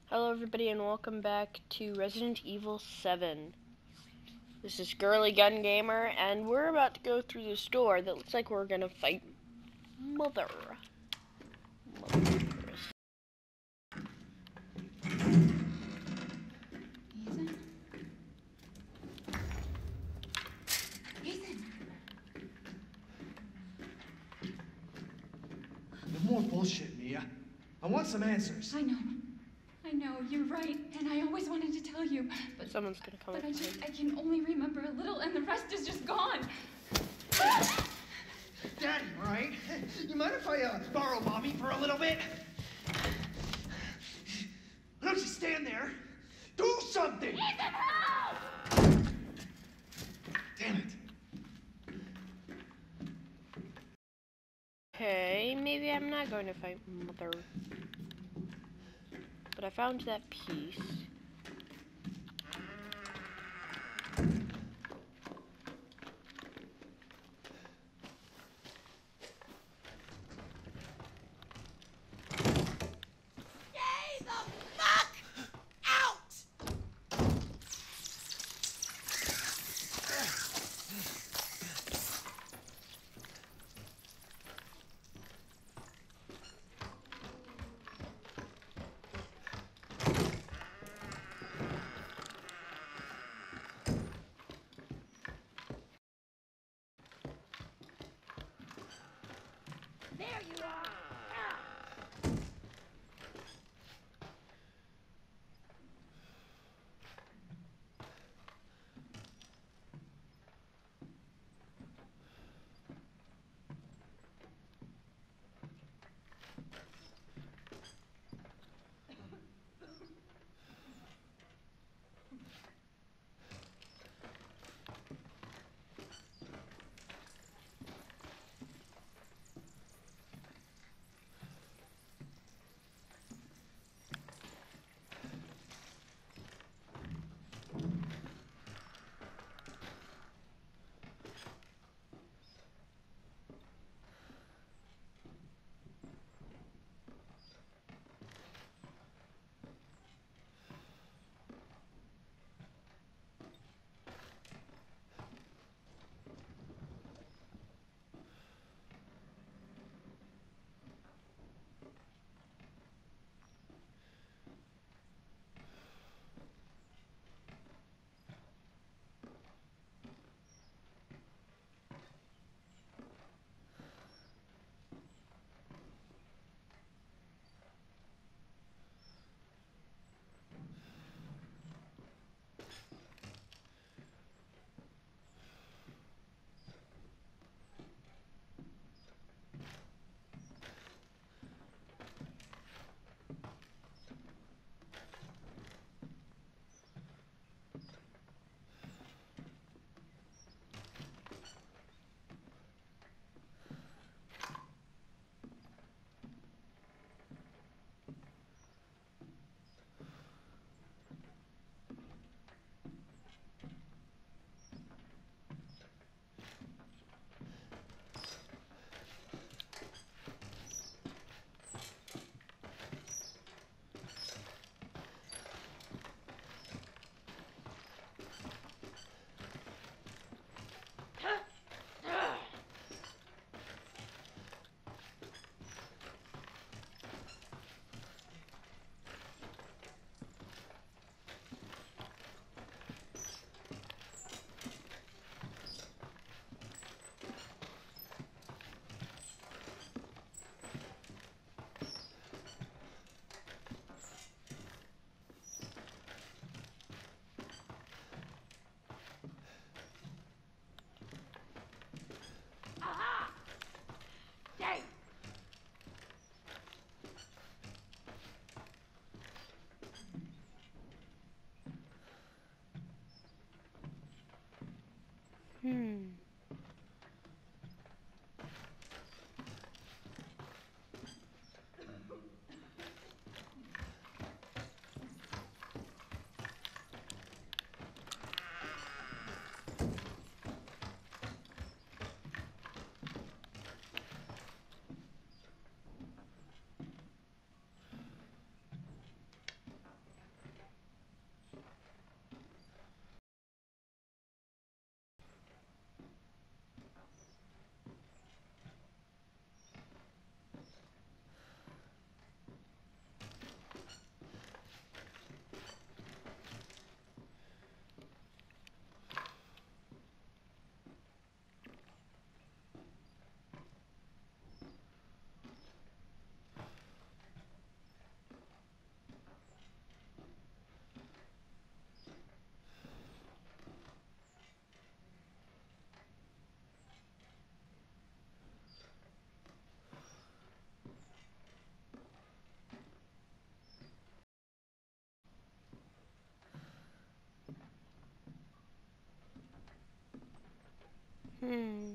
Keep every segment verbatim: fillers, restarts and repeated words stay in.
Hello everybody and welcome back to Resident Evil seven. This is Girly Gun Gamer and we're about to go through this door that looks like we're gonna fight Mother. Mother. Ethan? Ethan! No more bullshit, Mia. I want some answers. I know. I know, you're right, and I always wanted to tell you, but someone's gonna come But up I just behind. I can only remember a little and the rest is just gone. Daddy, right? You mind if I uh, borrow Mommy for a little bit? Why don't you stand there? Do something! Ethan, help! Damn it. Okay, maybe I'm not going to fight Mother. But I found that piece. Stay the fuck out! Hmm.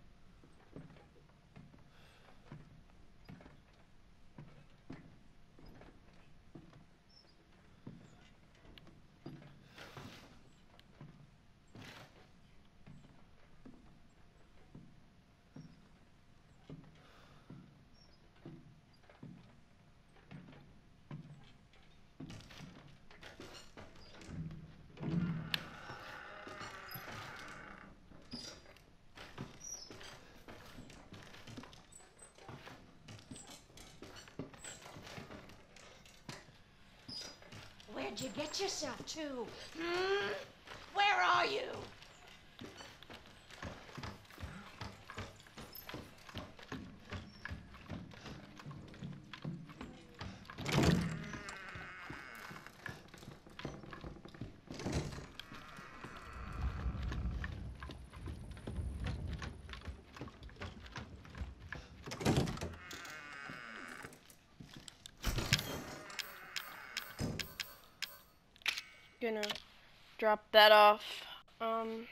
Where'd you get yourself to? Hmm? Where are you? Gonna drop that off. Um.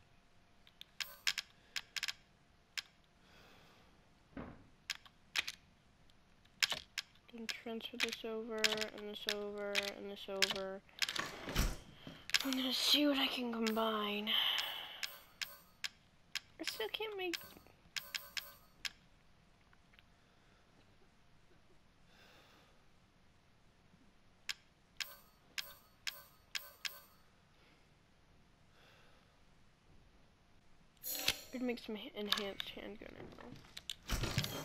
Then transfer this over, and this over, and this over. I'm gonna see what I can combine. I still can't make. Could make some enhanced handgun ammo.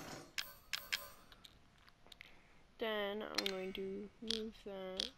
Then I'm going to move that.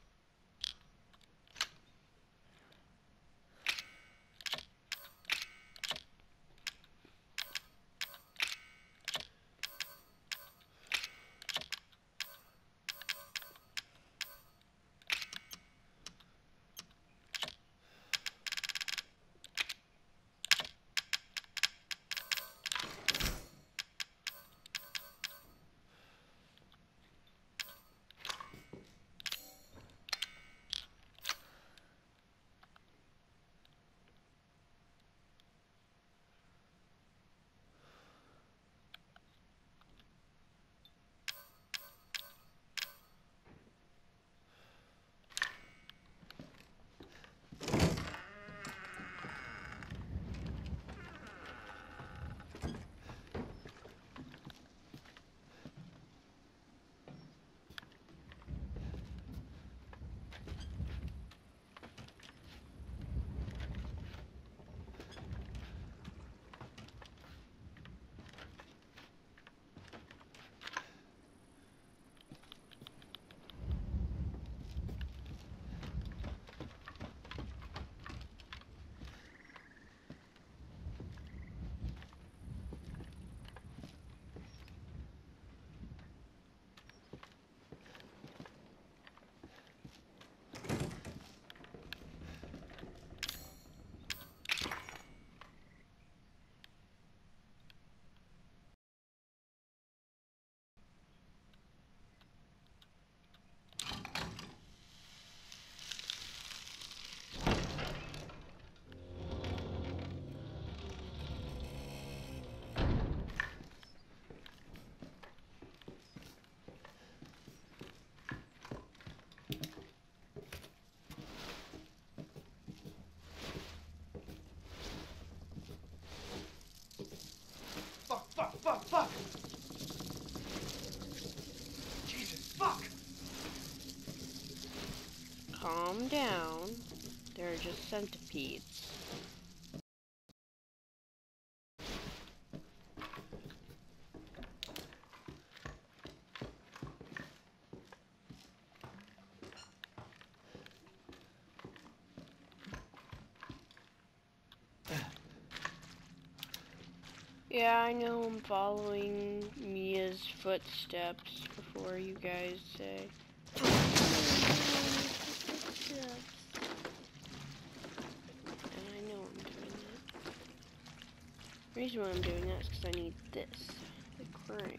Fuck, fuck, fuck, fuck! Jesus, fuck! Calm down. They're just centipedes. Yeah, I know I'm following Mia's footsteps before you guys say. And I know I'm doing that. The reason why I'm doing that is because I need this, the crank.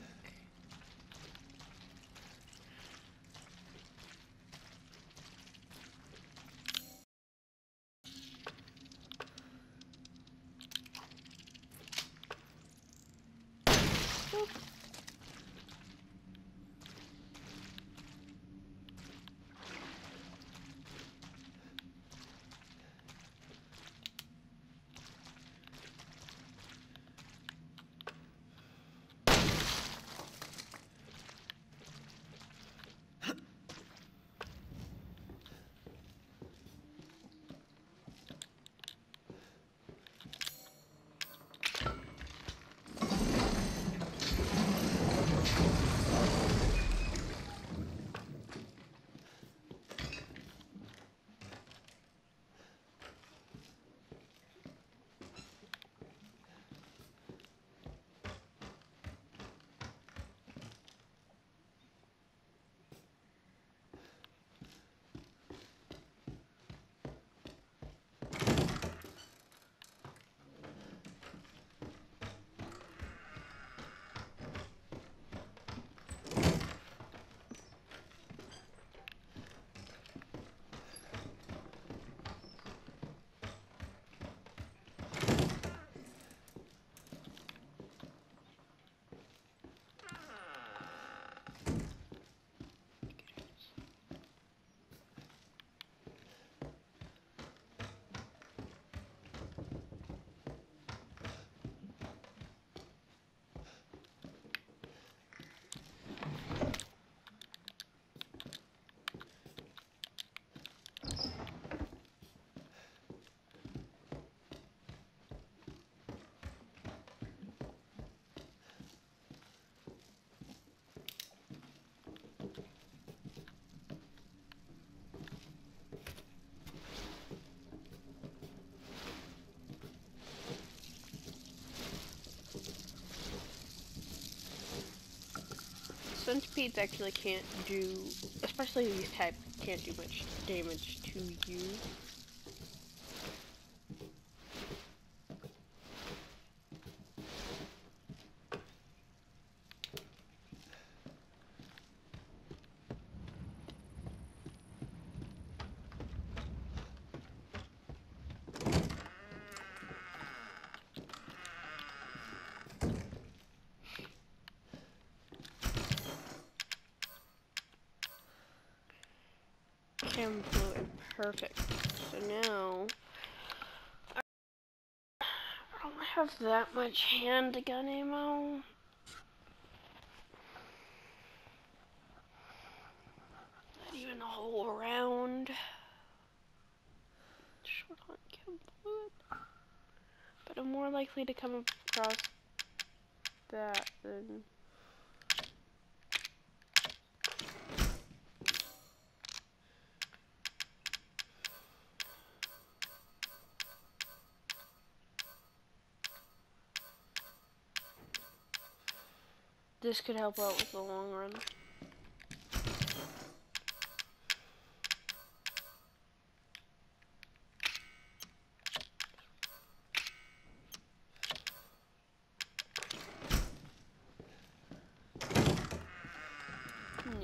centipedes actually can't do, especially these type, can't do much damage to you. Chem fluid, perfect. So now, I don't have that much handgun ammo. Not even a whole round. Short on chem fluid. But I'm more likely to come across that than... This could help out with the long run. Yeah.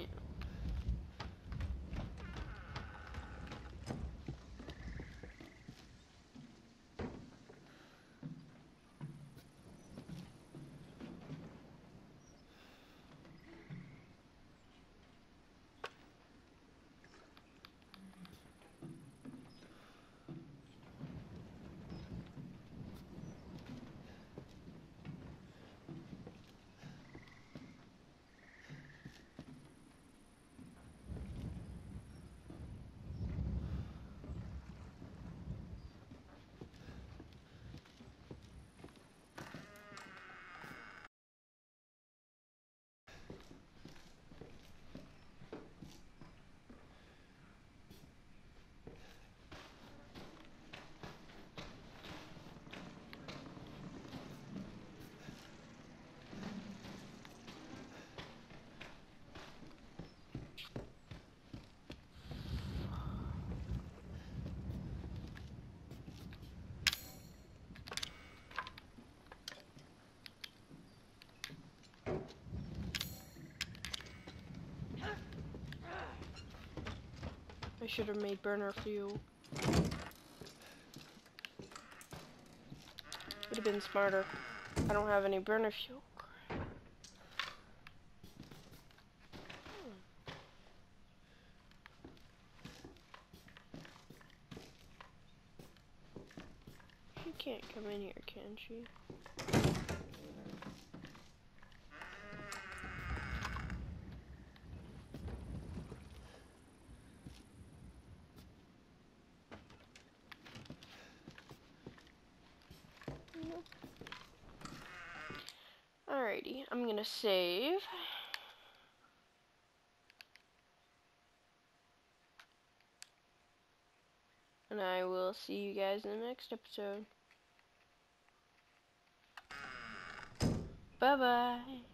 I should have made burner fuel. Would have been smarter. I don't have any burner fuel. She can't come in here, can she? Alrighty, I'm gonna save. And I will see you guys in the next episode. Bye bye.